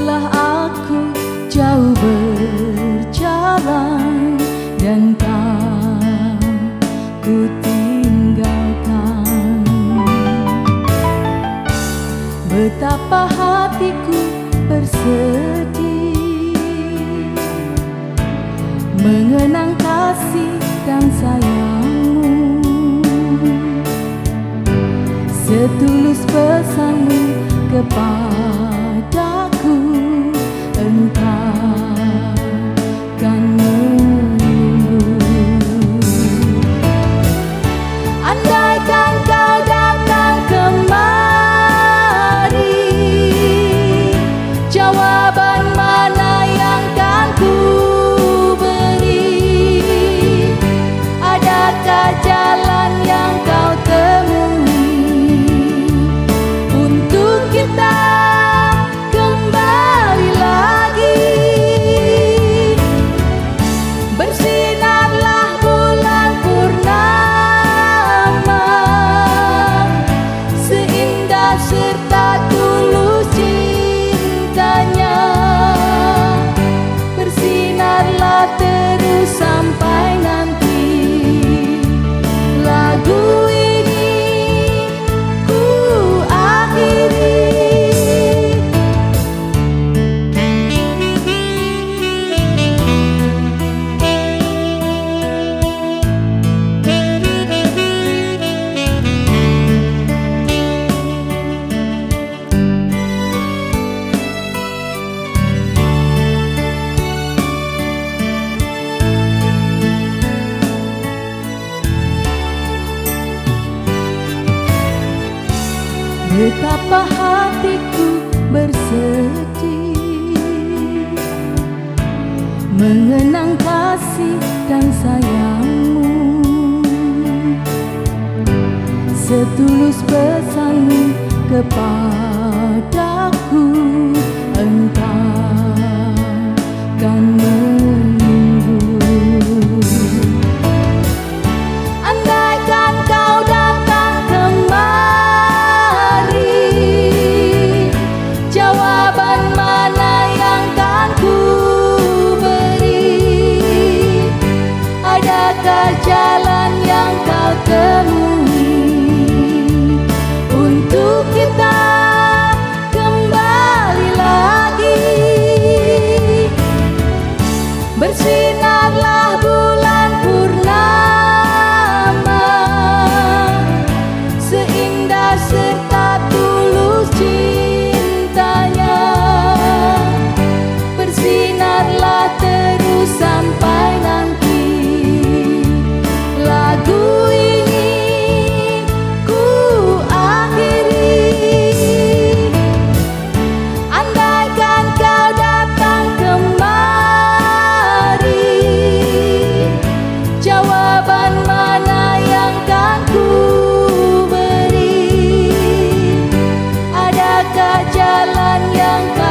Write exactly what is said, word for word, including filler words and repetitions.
Telah aku jauh berjalan dan kau ku tinggalkan. Betapa hatiku bersedih mengenang kasih dan sayangmu. Setulus pesanmu kepadaku, engkau kan menunggu. Andaikan kau datang kemari, jawaban mana yang kan ku beri? Adakah jalan yang kau temui untuk kita kembali lagi? Bersinarlah bulan purnama, seindah serta tulus cintanya. Bersinarlah terus sampai nanti lagu ini ku akhiri. Betapa hatiku bersedih mengenang kasih dan sayangmu. Setulus pesanmu kepadaku, engkau kan menunggu. Andaikan kau datang kemari, jawaban mana yang kan ku beri? Adakah jalan yang kau temui untuk kita kembali lagi? Bersinarlah bulan purnama, seindah serta tulus cintanya. Bersinarlah terus sampai nanti lagu ini ku akhiri. Andaikan kau datang kemari, jawaban mana yang kan ku beri? Adakah jalan yang